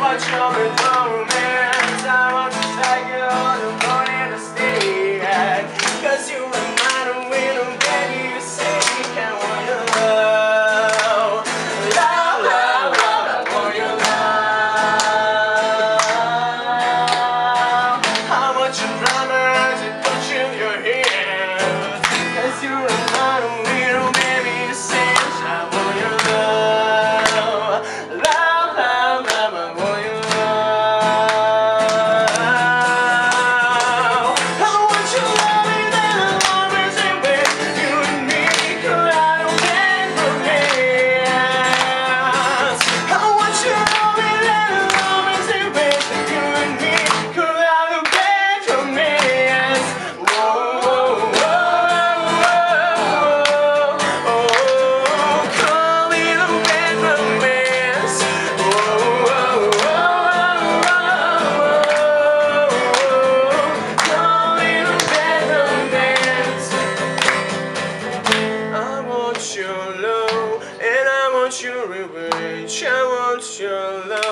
your romance. I want to take you on a morning to stay at. Cause you remind me when I'm baby, you say you can't want your love. Love, love, love, I want your love. I want your promise to put you in your hands. Cause you remind me when I'm baby, you say I want your love. Love, love, love, I want your love. I want your love and then love is in with you and me. Cause I don't get romance. I want your love and then love is in with you and me. Cause I don't get romance. Whoa, whoa, whoa, whoa, oh, call me the bad romance. Whoa, whoa, whoa, call me the bad romance. I want your love and I want your revenge. I want your love.